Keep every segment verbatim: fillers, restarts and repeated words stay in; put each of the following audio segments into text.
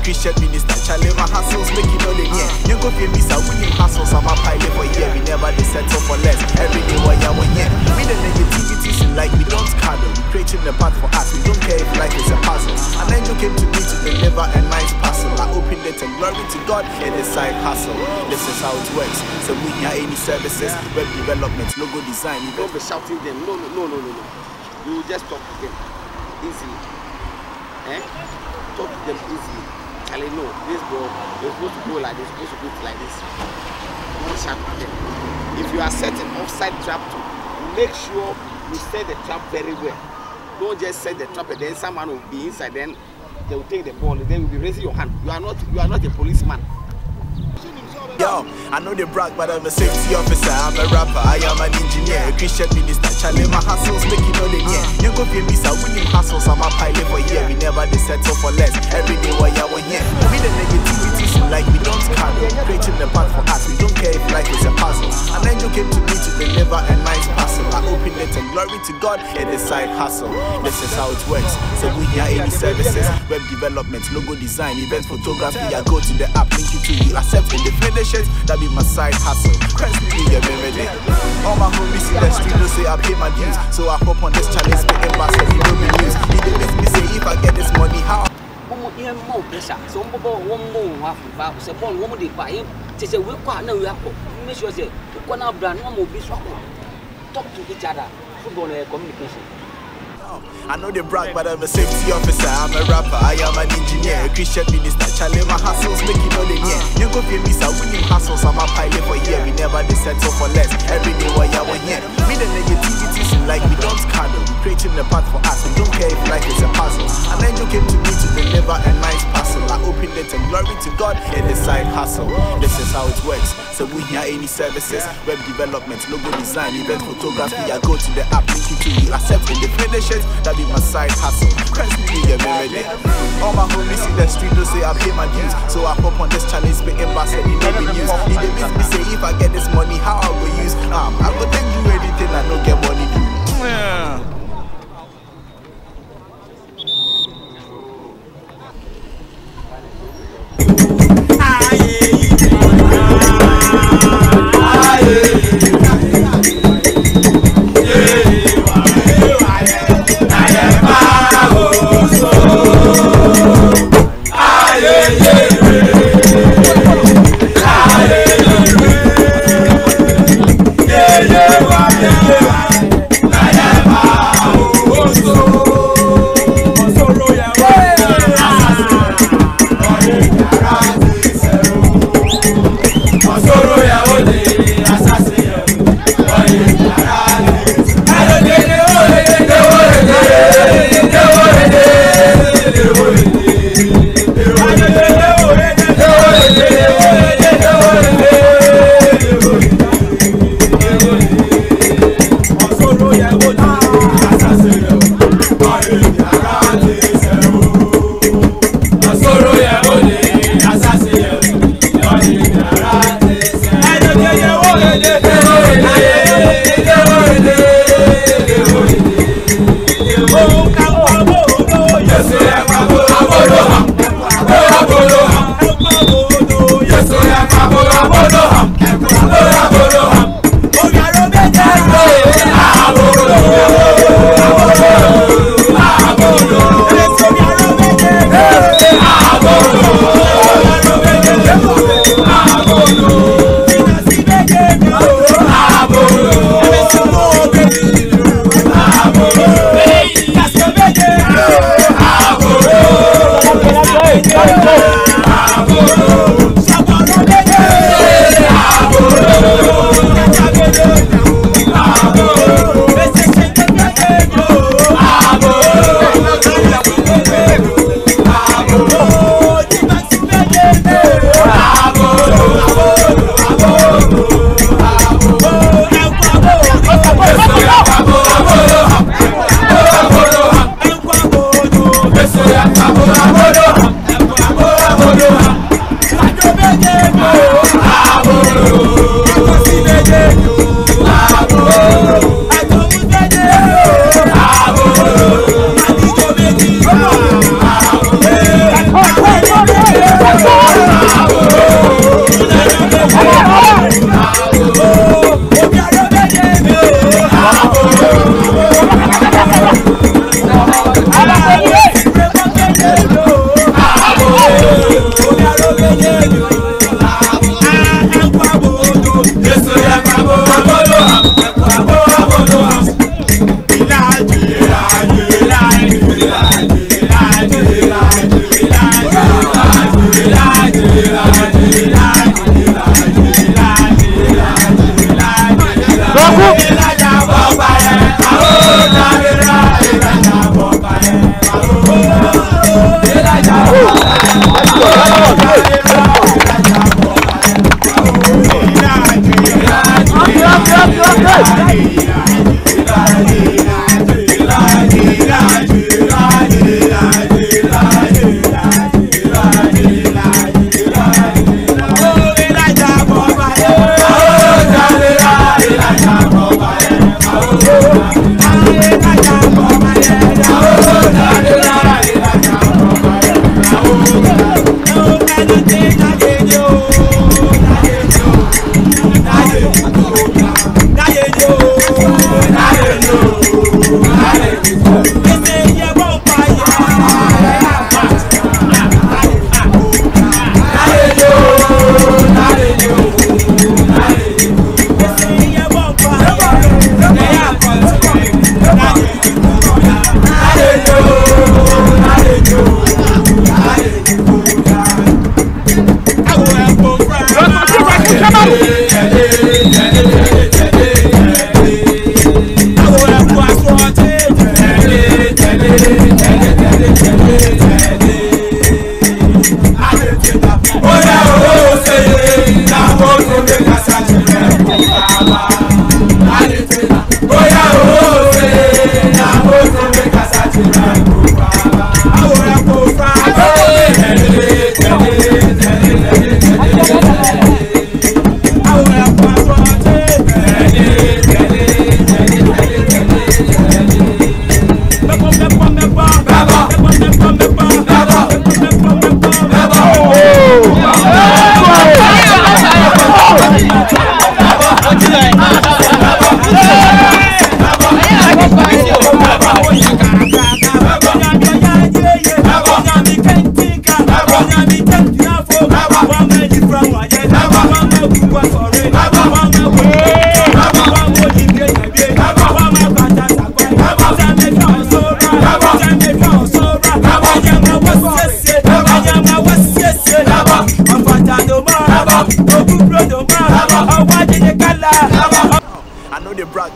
Christian minister, Charlie, my hustles making all the year. You go feel me, so winning hustles, I'm a pilot for year. We never dey settle for less. Every day, why you want yeah. We the negativities in like we don't cuddle. We creating the path for us. We don't care if life is a puzzle. An angel came to me to deliver a nice parcel. I opened it and glory to God in the side hustle. This is how it works. So we have any services, web development, logo design. You don't be shouting them. No, no, no, no, no, no. You just talk to them easily. Eh? Talk to them easily. I like, no, this bro, you're supposed to go like this, you're supposed to go like this. Don't shout at them. If you are setting offside trap to, make sure you set the trap very well. Don't just set the trap and then someone will be inside, then they will take the ball and then you'll be raising your hand. You are not you are not a policeman. Yo, I know they brag, but I'm a safety officer. I'm a rapper, I am an engineer, a Christian minister. Charlie, my hustles making all the year. You go feel me, so winning hustles, I'm a pilot for year. We never dey settle for less. Every day, why you want yeah. We the negativities like we don't cuddle. Creating the path for us. We don't care if life is a puzzle. An angel came to me to deliver a nice parcel. I opened it and glory to God in the side hustle. This is how it works. So we have any services, web development, logo design, event photography. I go to the app, link you to you, accept in the finish. That be my side hustle. Constantly get me. All my homies in the street don't say I pay my dues. So I hop on this challenge, spitting bass and you know the news. He did make me say if I get this money, how? One more pressure. So one more half of say one more day buy him. They say we can't know we have to make sure say we can't brand one more business. Talk to each other. Football communication. I know they brag, but I'm a safety officer. I'm a rapper, I am an engineer, a Christian minister. Charlie, my hustles making all the year. You go feel me, so winning hustles, I'm a pilot for year. We never dey settle for less. Every day, why you want yeah. We the negativities in like we don't cuddle. We creating the path for us. We don't care if life is a puzzle. An angel came to me to deliver a nice parcel. I opened it and glory to God in the side hustle. This is how it works. So we have any services, web development, logo design, event photography. I go to the app, link you to you, accept in the finishes. That be my side hustle. Constantly get me ready. All my homies in the street don't say I pay my dues. So I hop on this challenge, spitting bass and you know the news. He dey make me say if I get this money, how I go use? Um, I go then do anything I don't get money do. Yeah. Yeah, yeah, yeah, yeah, yeah, yeah.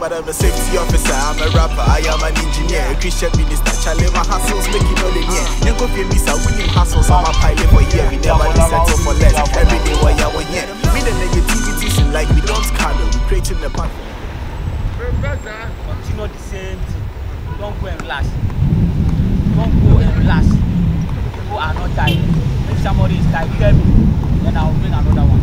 but I'm a safety officer. I'm a rapper, I am an engineer, a Christian minister. Charlie, my hustles making all the year. You go for me, so winning hustles. I'm a pilot for here. We never settle for less. Every day, while you're here. Me the negativities in like we don't scandal. We creating the path. Continue the same thing. Don't go and relax. Don't go and relax. People are not tired. If somebody is tired, tell me. Then I'll bring another one.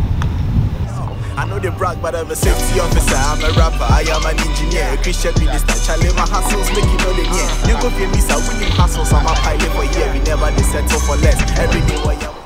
I know they brag, but I'm a safety officer. I'm a rapper, I am an engineer, a Christian minister. Charlie, my hustles making all the year. You go for me, so winning hustles. I'm a pilot for here. We never settle for less. Every day, while you're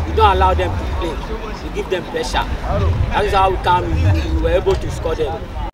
allow them to play. We give them pressure. That is how we come. We were able to score them.